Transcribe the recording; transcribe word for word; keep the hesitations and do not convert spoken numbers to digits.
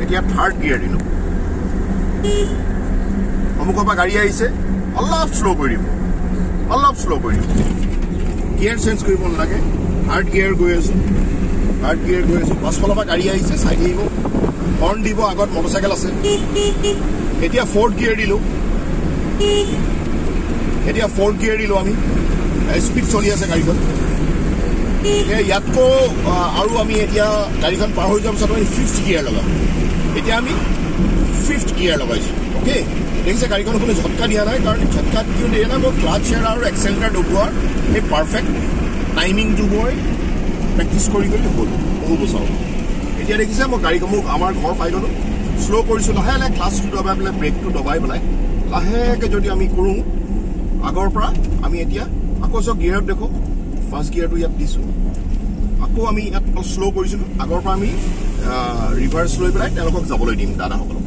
এতিয়া third gear দিলোঁ সন্মুখৰ পৰা গাড়ী আহিছে অলপ শ্ল' কৰি দিব অলপ শ্ল' কৰি দিব গিয়াৰ চেঞ্জ কৰিব নালাগে থাৰ্ড গিয়াৰ গৈ আছোঁ থাৰ্ড গিয়াৰ গৈ আছোঁ পাছফালৰ পৰা গাড়ী আহিছে চাইড আহিব হৰ্ণ দিব আগত মটৰচাইকেল আছে এতিয়া ফ'ৰ্থ গিয়াৰ দিলোঁ এতিয়া ফ'ৰ্থ গিয়াৰ দিলোঁ আমি স্পীড চলি আছে গাড়ীখন ইয়াতকৈ আৰু আমি এতিয়া গাড়ীখন পাৰ হৈ যোৱাৰ পিছত আমি ফিফ্থ গিয়াৰ লগাম এতিয়া আমি ফিফ্থ গিয়াৰ লগাইছোঁ অ'কে দেখিছে গাড়ীখন কোনো ঝটকা দিয়া নাই কাৰণ ঝটকা কিয় দিয়া নাই মই ক্লাছ শ্বেয়াৰ আৰু এক্সেলেটাৰ লগোৱাৰ সেই পাৰফেক্ট টাইমিংটো মই প্ৰেক্টিচ কৰি কৰি হ'ল বহু বছৰ এতিয়া দেখিছে মই গাড়ীখন মোক আমাৰ ঘৰ পাই গ'লোঁ শ্ল' কৰিছোঁ লাহে লাহে ক্লাছটো দবাই পেলাই ব্ৰেকটো দবাই পেলাই লাহেকৈ যদি আমি কৰোঁ আগৰ পৰা আমি এতিয়া আকৌ চব গিয়াৰত দেখোঁ ফাৰ্ষ্ট গিয়াৰটো ইয়াত দিছোঁ আকৌ আমি ইয়াত শ্ল' কৰিছিলোঁ আগৰ পৰা আমি ৰিভাৰ্ছ লৈ পেলাই তেওঁলোকক যাবলৈ দিম দাদাসকলক